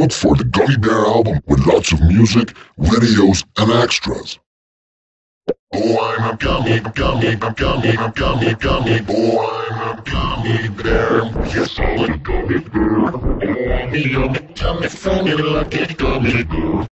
Look for the Gummy Bear album with lots of music, videos, and extras. Oh, I'm a gummy, gummy, gummy, gummy, gummy. Oh, I'm a gummy bear. Yes, I'm a gummy bear. Oh, I'm a gummy, gummy, gummy, gummy bear.